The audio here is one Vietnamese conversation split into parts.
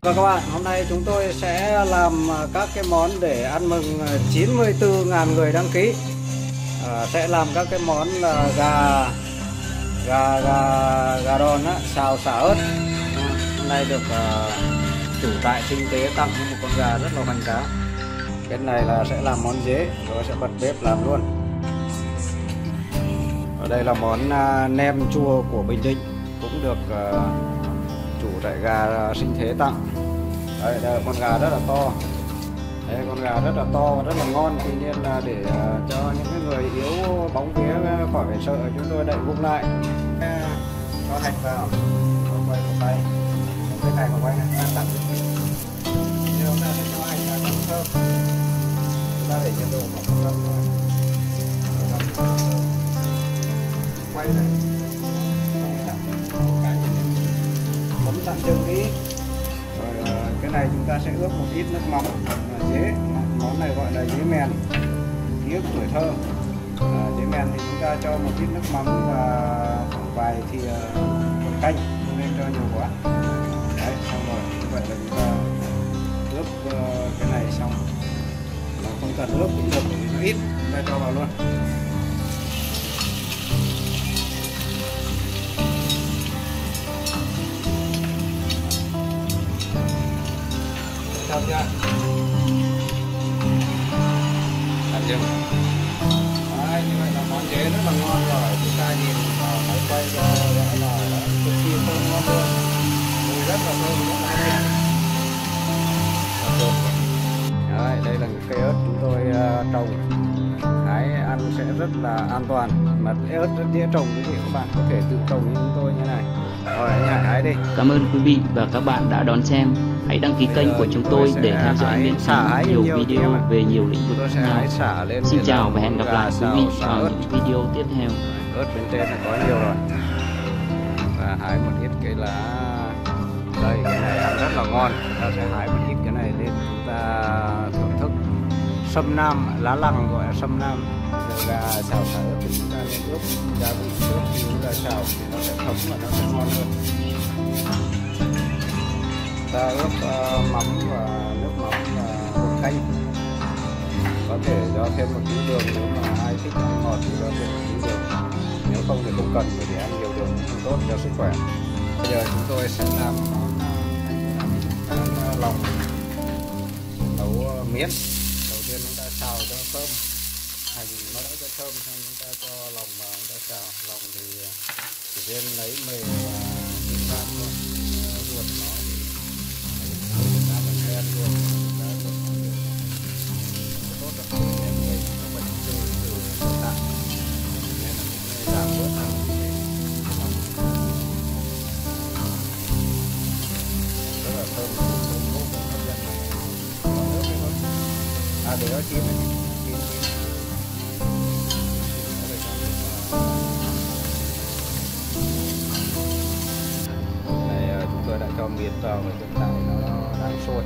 Và các bạn, hôm nay chúng tôi sẽ làm các cái món để ăn mừng 94.000 người đăng ký. Sẽ làm các cái món là gà đòn á, xào xả ớt. Hôm nay được chủ tại Sinh Tế tặng một con gà rất là hoành tráng. Cái này là sẽ làm món dế, rồi sẽ bật bếp làm luôn. Ở đây là món nem chua của Bình Định, cũng được chủ trại gà Sinh Thế tặng. Đây là con gà rất là to. Đây, con gà rất là to và rất là ngon. Tuy nhiên là để cho những cái người yếu bóng vía khỏi phải sợ, chúng tôi đậy vung lại, cho hành vào, quay một tay, cái này mà quay này tặng nhưng hôm nay sẽ cho hành vào cũng thơm. Chúng ta để nhiệt độ khoảng 15 quay này, bấm tặng chân kỹ. Rồi cái này chúng ta sẽ ướp một ít nước mắm dế, món này gọi là dế mèn, ký ức tuổi thơ. Dế mèn thì chúng ta cho một ít nước mắm và khoảng vài thìa bột canh, không nên cho nhiều quá. Đấy, xong rồi như vậy là chúng ta ướp cái này xong. Mà không cần ướp cũng được, vì nó ít, chúng ta cho vào luôn. Xong chưa? Làm chưa? Đấy, như vậy là món dế rất là ngon rồi. Chúng ta nhìn vào máy quay gọi là cực kỳ thơm ngon luôn. Mùi rất là thơm, rất là hay. Đấy, đây là những cây ớt chúng tôi trồng. Hái ăn sẽ rất là an toàn. Mà ớt rất dễ trồng, quý vị các bạn có thể tự trồng như chúng tôi như này. Rồi anh Hải hái đi. Cảm ơn quý vị và các bạn đã đón xem. Hãy đăng ký kênh của chúng tôi để theo dõi miễn phí nhiều video về nhiều lĩnh vực khác nhau. Xin chào và hẹn gặp lại quý vị vào những video tiếp theo. Ớt bên trên là có nhiều rồi. Và hái một ít cái lá. Đây, cái này ăn rất là ngon. Ta sẽ hái một ít cái này lên chúng ta thưởng thức. Sâm nam, lá lăng gọi là sâm nam. Gà xào xả ớt thì chúng ta nên ướp gia vị trước khi chúng ta xào thì nó sẽ thấm và nó sẽ ngon hơn. Ta ướp mắm và nước mắm và bột canh, có thể cho thêm một tí đường, nếu mà ai thích ăn ngọt thì cho thêm một tí đường, nếu không thì không cần, bởi vì ăn nhiều đường không tốt cho sức khỏe. Bây giờ chúng tôi sẽ làm món lòng nấu miến. Đầu tiên chúng ta xào cho thơm, hành nó đã cho thơm, xong chúng ta cho lòng vào, chúng ta xào. Lòng thì chỉ nên lấy mề và kim gan luôn, ruột nó ta vẫn đen luôn, ta vẫn tốt được không nên gây các bệnh từ tạng, nên là mình giảm bớt ăn rất là thơm, thơm tốt, hấp dẫn. Còn nước thì thôi, để nó chín này, chín này. Chúng tôi đã cho miến vào và hiện tại nó đang sôi.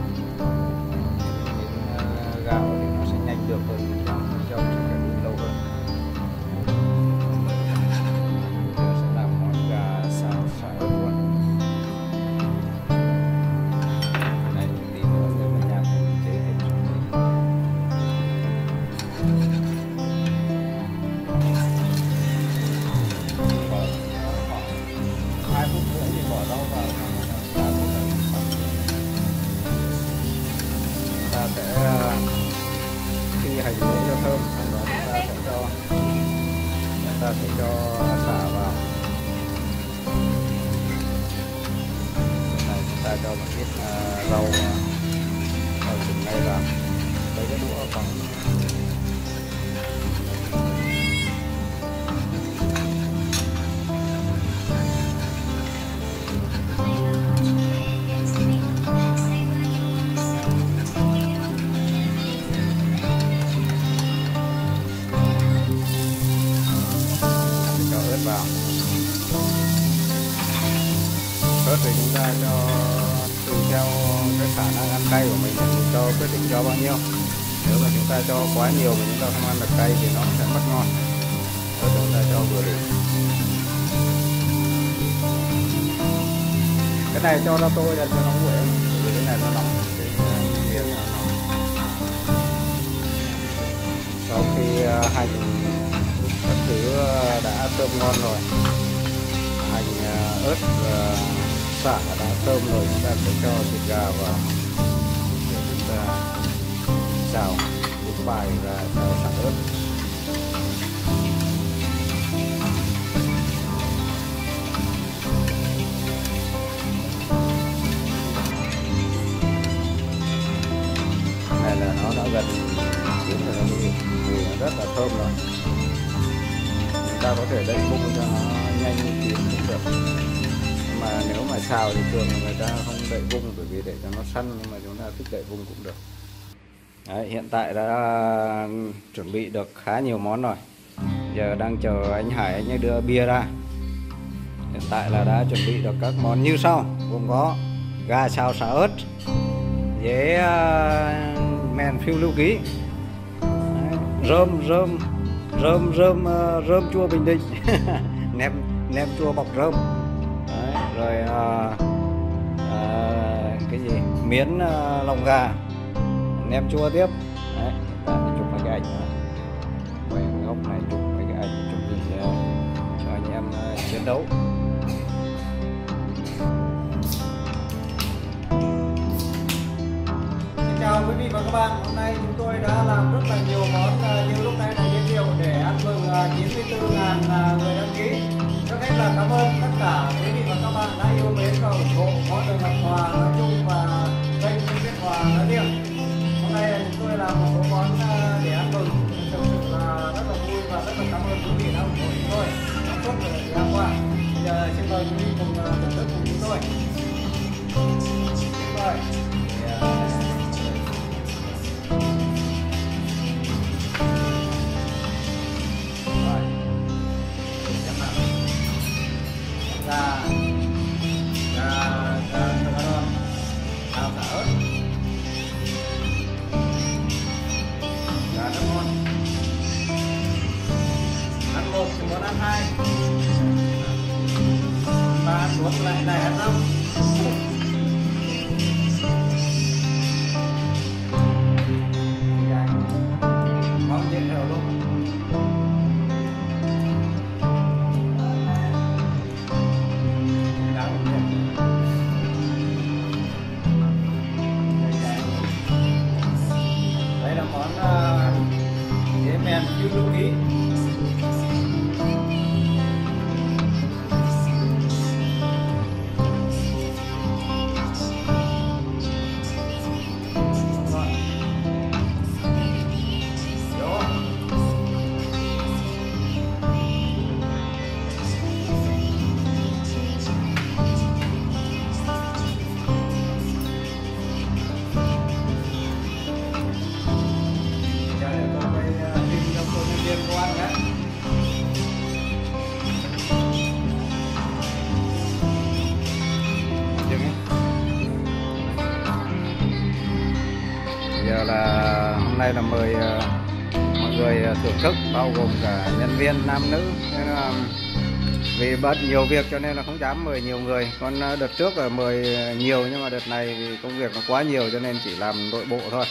Miến gạo thì nó sẽ nhanh được hơn, cho sẽ phải lâu hơn. Tôi sẽ làm món gà xào xả ớt luôn. Này tí nữa nếu mà nhà mình chế thêm chút gì. Khoảng 2 phút nữa thì bỏ rau vào. Ta sẽ khi hành để cho thơm, sau đó chúng ta sẽ cho xả vào. Này chúng ta cho một ít rau trứng ngay vào. Lấy cái đũa bằng vào. Ớt thì chúng ta cho tùy theo cái khả năng ăn cay của mình, cho quyết định cho bao nhiêu. Nếu mà chúng ta cho quá nhiều mà chúng ta không ăn được cay thì nó sẽ mất ngon. Ớt chúng ta cho vừa đủ. Cái này cho ra tôi là cho nó nguội. Sau khi hành các thứ đã thơm ngon rồi, hành, ớt, sả đã thơm rồi, chúng ta sẽ cho thịt gà vào để chúng ta xào bún bài và xào sả ớt. Này là nó đã gần chín rồi, nó mùi nó rất là thơm rồi. Chúng ta có thể đậy bung cho nó nhanh chín cũng được. Nhưng mà nếu mà xào thì thường người ta không đậy bung, bởi vì để cho nó săn, nhưng mà chúng ta thích đậy bung cũng được. Đấy, hiện tại đã chuẩn bị được khá nhiều món rồi. Giờ đang chờ anh Hải anh ấy đưa bia ra. Hiện tại là đã chuẩn bị được các món như sau, gồm có gà xào sả ớt với men phiêu lưu ký, rơm chua Bình Định, nem chua bọc rơm. Đấy, rồi cái gì miến lòng gà, nem chua tiếp. Đấy, ta chụp mấy cái ảnh nữa. Quay cái góc này chụp mấy cái ảnh chuẩn bị cho anh em chiến đấu. Chào quý vị và các bạn, hôm nay chúng tôi đã làm rất là nhiều món như lúc nãy đã giới thiệu để ăn mừng 94.000 người đăng ký. Trước hết là cảm ơn tất cả quý vị và các bạn đã yêu mến và ủng hộ món đường Ngọc Hòa nói chung và kênh Viết Hòa nói riêng. Hôm nay chúng tôi làm một số món để ăn mừng, thực sự là rất là vui và rất là cảm ơn quý vị đã ủng hộ chúng tôi trong suốt thời gian qua. Bây giờ xin mời quý vị cùng thưởng thức cùng chúng tôi. Rồi. Ăn một thì muốn ăn hai, ba ăn xuống lại này ăn không? Món dễ hiểu luôn. Đây là món dế men phiêu lưu ký. Giờ là hôm nay là mời mọi người thưởng thức, bao gồm cả nhân viên nam nữ, nên là vì bận nhiều việc cho nên là không dám mời nhiều người. Còn đợt trước là mời nhiều, nhưng mà đợt này vì công việc nó quá nhiều cho nên chỉ làm nội bộ thôi.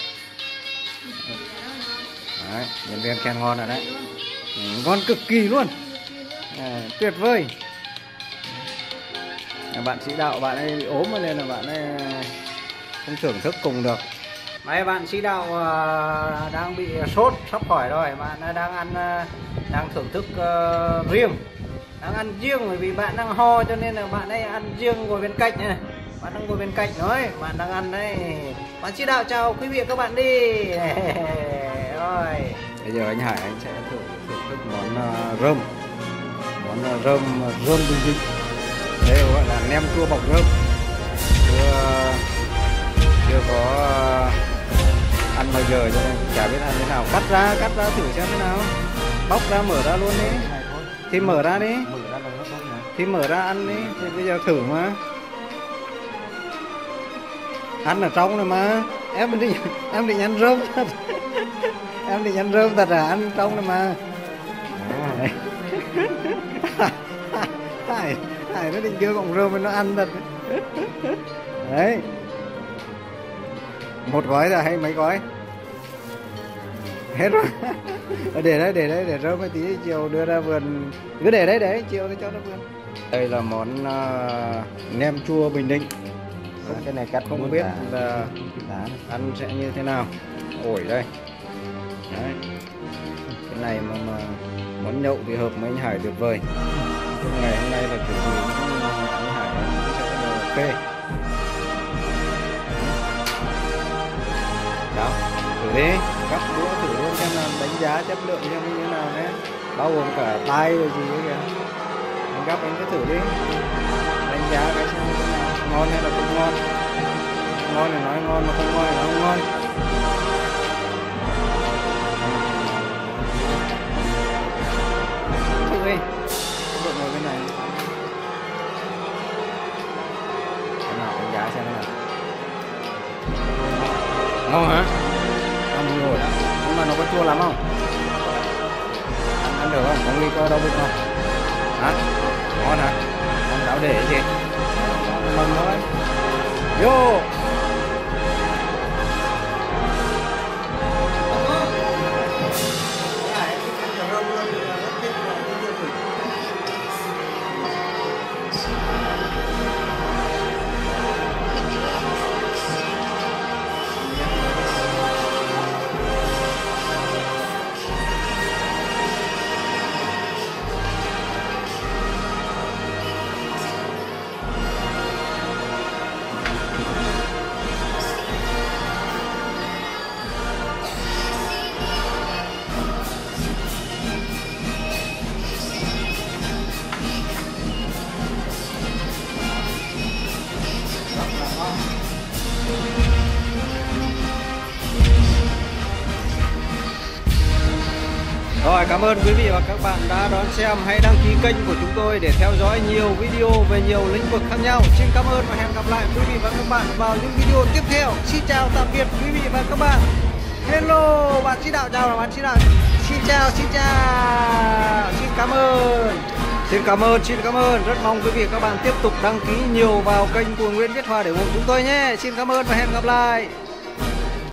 Đấy, nhân viên khen ngon rồi đấy. Ngon cực kỳ luôn, tuyệt vời. Bạn sĩ đạo bạn ấy bị ốm nên là bạn ấy không thưởng thức cùng được. Mấy bạn sĩ đạo đang bị sốt sắp khỏi rồi, bạn đang ăn, đang thưởng thức riêng, đang ăn riêng, bởi vì bạn đang ho cho nên là bạn ấy ăn riêng, ngồi bên cạnh này. Bạn đang ngồi bên cạnh rồi, bạn đang ăn đấy. Bạn sĩ đạo chào quý vị các bạn đi. Rồi bây giờ anh Hải anh sẽ thưởng thức món rơm, rơm Bình Định. Đây gọi là nem chua bọc rơm. Chưa có ăn bao giờ cho nên chả biết ăn thế nào. Cắt ra thử xem thế nào. Bóc ra mở ra luôn đi. Thì mở ra đi. Thì mở ra ăn đi. Thì bây giờ thử mà. Ăn ở trong này mà. Em định ăn rơm thật. Em định ăn rơm thật à? Ăn trong này mà. Hải nó định đưa cọng rơm nó ăn thật. Đấy. Một gói là hay mấy gói? Hết rồi. Để đấy, để rơm tí chiều đưa ra vườn. Cứ để đấy, chiều thì cho nó vườn. Đây là món nem chua Bình Định. Cái này cắt không biết là ăn sẽ như thế nào. Ổi đây. Đấy. Cái này mà món nhậu thì hợp với anh Hải tuyệt vời. Ngày hôm nay là kiểu gì cũng anh Hải cũng sẽ là phê. Đó, thử đi, gắp đũa thử luôn xem là đánh giá chất lượng xem như thế nào nhé. Bao gồm cả tai rồi gì ấy kìa. Anh gắp anh cứ thử đi. Đánh giá cái xem như thế nào, ngon hay là không ngon. Ngon thì nói ngon, mà không ngon thì nói không ngon. Thử đi. Không được ngồi bên này. Cái nào đánh giá xem nào. Ngon hả? Ăn ngồi đó. Nhưng mà nó có chua lắm không? Ăn được không? Có nguy cơ đau bụng không? Hả? Ngon hả? Ngon đảo để gì? Ngon thôi. Vô! Rồi, cảm ơn quý vị và các bạn đã đón xem. Hãy đăng ký kênh của chúng tôi để theo dõi nhiều video về nhiều lĩnh vực khác nhau. Xin cảm ơn và hẹn gặp lại quý vị và các bạn vào những video tiếp theo. Xin chào tạm biệt quý vị và các bạn. Hello, bạn Chí Đạo chào, bạn Chí Đạo. Xin chào, xin cảm ơn. Xin cảm ơn. Rất mong quý vị và các bạn tiếp tục đăng ký nhiều vào kênh của Nguyễn Viết Hòa để ủng hộ chúng tôi nhé. Xin cảm ơn và hẹn gặp lại.